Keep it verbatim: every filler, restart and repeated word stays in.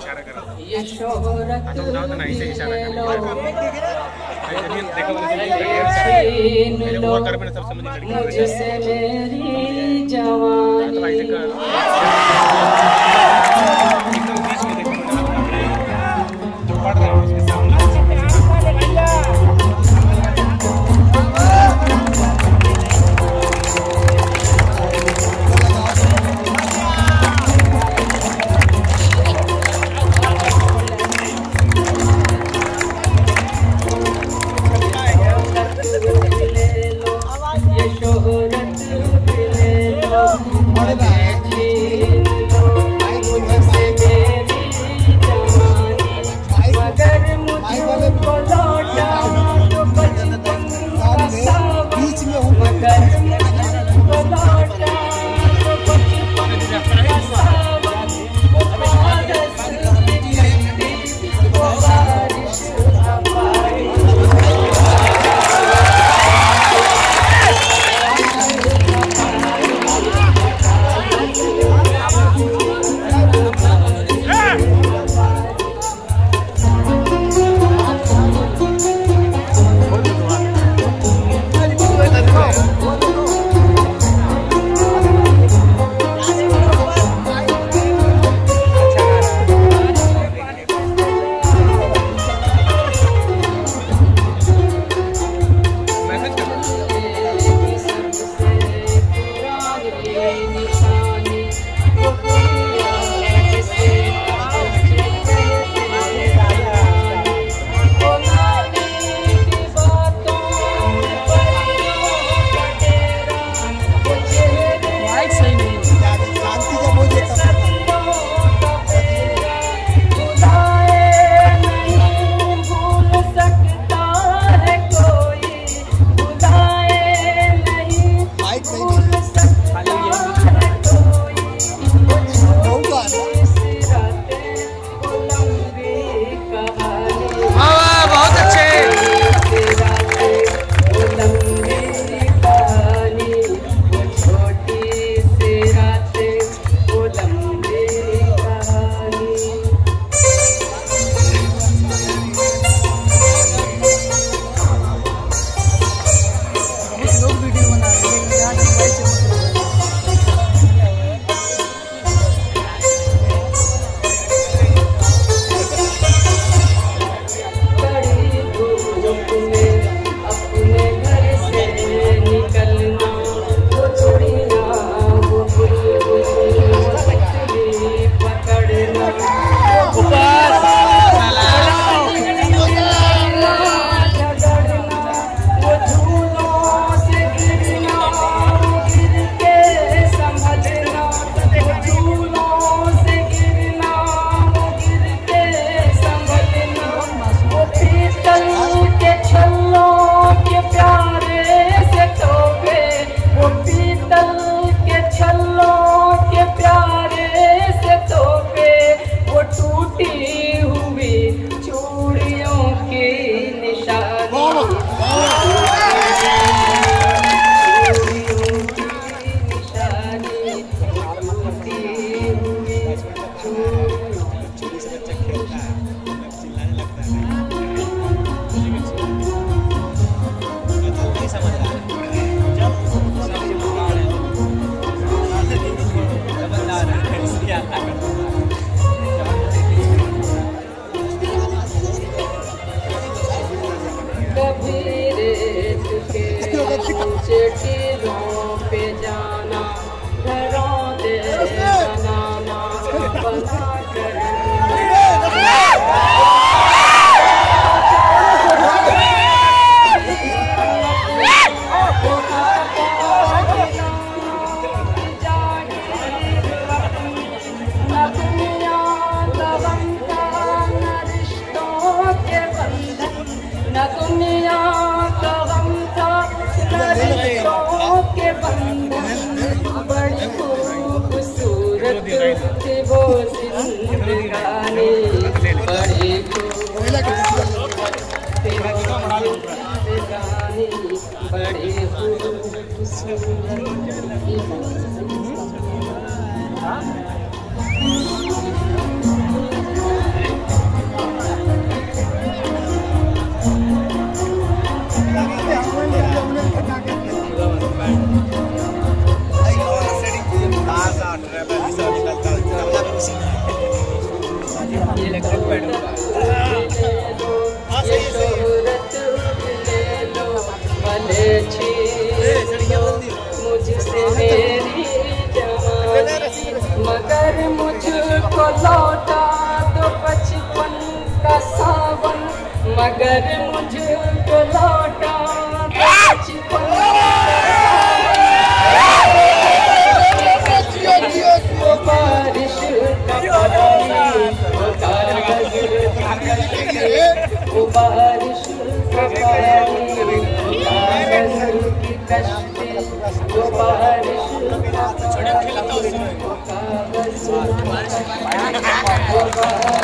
इशारा करा ये शोहरत तो बताओ तो नहीं से इशारा कर देखो सब समझ मुझसे मेरी जवानी तो भाई से कर एकदम बीच में देखो जो पढ़ रहा है उसके सामने ये शोहरत ले लो, भले छीन लो मुझसे मेरी जवानी, मगर मुझको लौटा दो बचपन का सावन, मगर मुझको लौटा दो बचपन वो बारिश का पानी, वो कागज वो बारिश का पानी, वो कागज की कश्ती, वो बारिश का पानी, वो कागज की कश्ती, वो बारिश